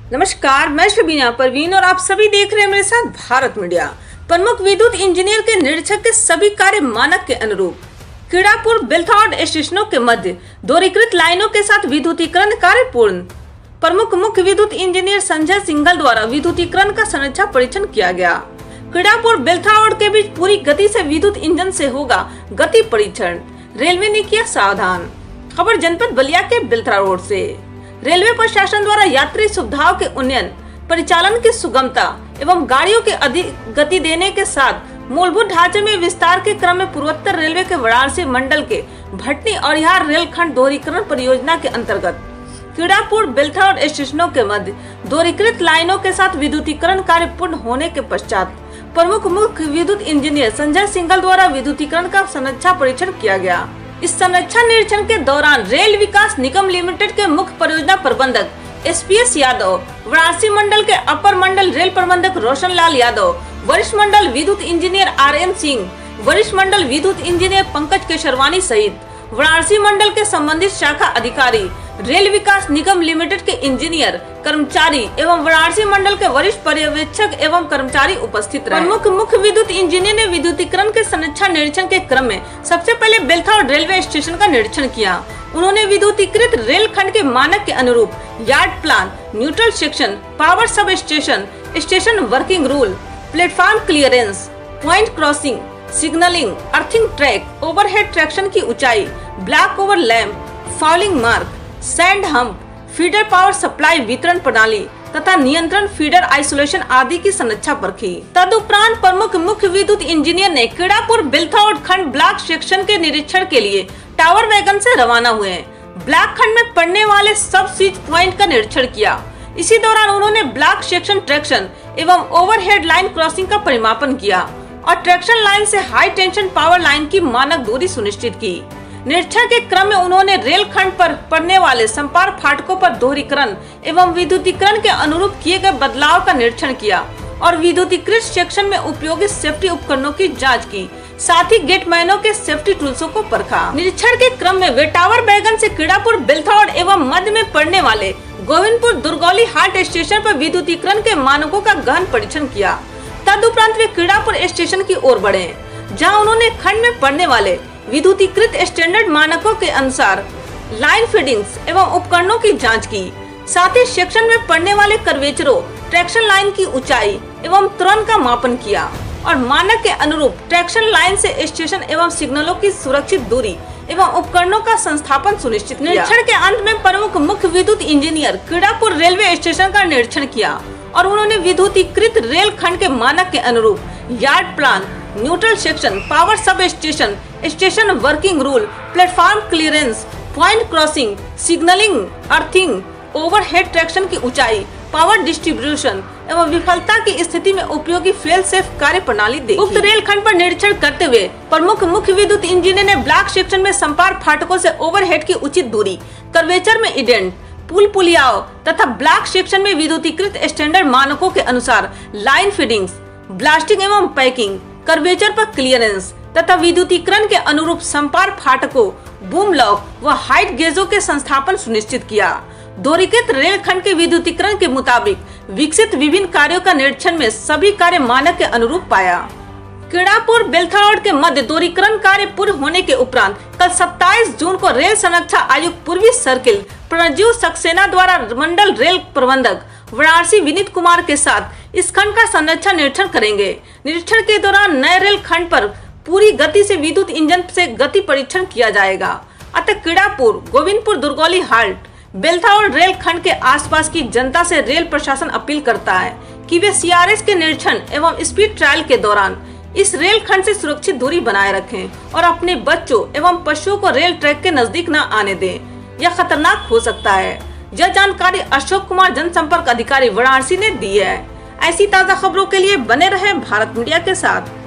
नमस्कार, मैं शबीना परवीन और आप सभी देख रहे हैं मेरे साथ भारत मीडिया। प्रमुख विद्युत इंजीनियर के निरीक्षण के सभी कार्य मानक के अनुरूप। क्रीड़ापुर बेलथौड स्टेशनों के मध्य दोहरीकृत लाइनों के साथ विद्युतीकरण कार्य पूर्ण। प्रमुख मुख्य विद्युत इंजीनियर संजय सिंघल द्वारा विद्युतीकरण का समीक्षा परीक्षण किया गया। क्रीड़ापुर बेलथौड के बीच पूरी गति से विद्युत इंजन से होगा गति परीक्षण, रेलवे ने किया सावधान। खबर जनपद बलिया के बेलथौड से। रेलवे प्रशासन द्वारा यात्री सुविधाओं के उन्नयन, परिचालन की सुगमता एवं गाड़ियों के अधिक गति देने के साथ मूलभूत ढांचे में विस्तार के क्रम में पूर्वोत्तर रेलवे के वाराणसी मंडल के भटनी और यार रेलखंड दोहरीकरण परियोजना के अंतर्गत क्रीड़ापुर बेलथौड स्टेशनों के मध्य दोहरीकृत लाइनों के साथ विद्युतीकरण कार्य पूर्ण होने के पश्चात प्रमुख मुख्य विद्युत इंजीनियर संजय सिंघल द्वारा विद्युतीकरण का समीक्षा परीक्षण किया गया। इस समीक्षा निरीक्षण के दौरान रेल विकास निगम लिमिटेड के मुख्य परियोजना प्रबंधक SPS यादव, वाराणसी मंडल के अपर मंडल रेल प्रबंधक रोशन लाल यादव, वरिष्ठ मंडल विद्युत इंजीनियर RM सिंह, वरिष्ठ मंडल विद्युत इंजीनियर पंकज केशरवानी सहित वाराणसी मंडल के संबंधित शाखा अधिकारी, रेल विकास निगम लिमिटेड के इंजीनियर, कर्मचारी एवं वाराणसी मंडल के वरिष्ठ पर्यवेक्षक एवं कर्मचारी उपस्थित रहे। प्रमुख मुख्य विद्युत इंजीनियर ने विद्युतीकरण के समीक्षा निरीक्षण के क्रम में सबसे पहले बेलथौड रेलवे स्टेशन का निरीक्षण किया। उन्होंने विद्युतीकृत रेल खंड के मानक के अनुरूप yard plan, neutral section, power sub station, station working rule, platform clearance, point crossing, signalling, earthing track, overhead traction की ऊंचाई, black over lamp, fouling mark, sand hump, feeder power supply वितरण प्रणाली तथा नियंत्रण फीडर आइसोलेशन आदि की समीक्षा परखी। तदुपरांत प्रमुख मुख्य विद्युत इंजीनियर ने क्रीड़ापुर बेलथौड खंड ब्लॉक सेक्शन के निरीक्षण के लिए टावर वैगन से रवाना हुए। ब्लॉक खंड में पड़ने वाले सब स्विच प्वाइंट का निरीक्षण किया। इसी दौरान उन्होंने ब्लॉक सेक्शन ट्रैक्शन एवं ओवरहेड लाइन क्रॉसिंग का परिमापन किया और ट्रैक्शन लाइन से हाई टेंशन पावर लाइन की मानक दूरी सुनिश्चित की। निरीक्षण के क्रम में उन्होंने रेल खंड पर पड़ने वाले संपर्क फाटकों पर दोहरीकरण एवं विद्युतीकरण के अनुरूप किए गए बदलाव का निरीक्षण किया और विद्युतीकृत सेक्शन में उपयोगी सेफ्टी उपकरणों की जांच की, साथ ही गेटमैनों के सेफ्टी टूल्सों को परखा। निरीक्षण के क्रम में वे टावर बैगन से क्रीड़ापुर बेलथौड एवं मध्य में पड़ने वाले गोविंदपुर दुर्गौली हाट स्टेशन पर विद्युतीकरण के मानकों का गहन परीक्षण किया। तदुपरांत वे क्रीड़ापुर स्टेशन की ओर बढ़े, जहां उन्होंने खंड में पड़ने वाले विद्युतीकृत स्टैंडर्ड मानकों के अनुसार लाइन फीडिंग्स एवं उपकरणों की जांच की। साथ ही सेक्शन में पड़ने वाले कर्वेचरों, ट्रैक्शन लाइन की ऊंचाई एवं त्वरण का मापन किया और मानक के अनुरूप ट्रैक्शन लाइन से स्टेशन एवं सिग्नलों की सुरक्षित दूरी एवं उपकरणों का संस्थापन सुनिश्चित किया। निरीक्षण के अंत में प्रमुख मुख्य विद्युत इंजीनियर क्रीड़ापुर रेलवे स्टेशन का निरीक्षण किया और उन्होंने विद्युतीकृत रेल खंड के मानक के अनुरूप yard plan, neutral section, power sub station, station working rule, platform clearance, point crossing, signalling, earthing, overhead traction की ऊंचाई, पावर डिस्ट्रीब्यूशन एवं विफलता की स्थिति में उपयोगी फेल सेफ कार्य प्रणाली देखी। उक्त रेल खंड पर निरीक्षण करते हुए प्रमुख मुख्य विद्युत इंजीनियर ने ब्लॉक सेक्शन में संपर्क फाटकों से ओवरहेड की उचित दूरी, कर्वेचर में इंडेंट, पुल पुलियाओं तथा ब्लॉक सेक्शन में विद्युतीकृत स्टैंडर्ड मानकों के अनुसार लाइन फीडिंग्स, ब्लास्टिंग एवं पैकिंग, कर्वेचर पर क्लियरेंस तथा विद्युतीकरण के अनुरूप संपर्क फाटकों, बूम लॉक व हाइट गेजों के संस्थापन सुनिश्चित किया। दोहरीकृत रेल खंड के विद्युतीकरण के मुताबिक विकसित विभिन्न कार्यों का निरीक्षण में सभी कार्य मानक के अनुरूप पाया। क्रीड़ापुर बेलथौड के मध्य दोहरीकरण कार्य पूर्ण होने के उपरांत कल 27 जून को रेल संरक्षा आयुक्त पूर्वी सर्किल प्रणजीव सक्सेना द्वारा मंडल रेल प्रबंधक वाराणसी विनीत कुमार के साथ इस खंड का संरक्षण निरीक्षण करेंगे। निरीक्षण के दौरान नए रेल खंड पर पूरी गति से विद्युत इंजन से गति परीक्षण किया जाएगा। अतः क्रीड़ापुर, गोविंदपुर दुर्गौली हाट, बेलथौड रेल खंड के आसपास की जनता से रेल प्रशासन अपील करता है कि वे CRS के निरीक्षण एवं स्पीड ट्रायल के दौरान इस रेल खंड से सुरक्षित दूरी बनाए रखें और अपने बच्चों एवं पशुओं को रेल ट्रैक के नजदीक न आने दें। यह खतरनाक हो सकता है। यह जानकारी अशोक कुमार, जनसंपर्क अधिकारी वाराणसी ने दी है। ऐसी ताज़ा खबरों के लिए बने रहें भारत मीडिया के साथ।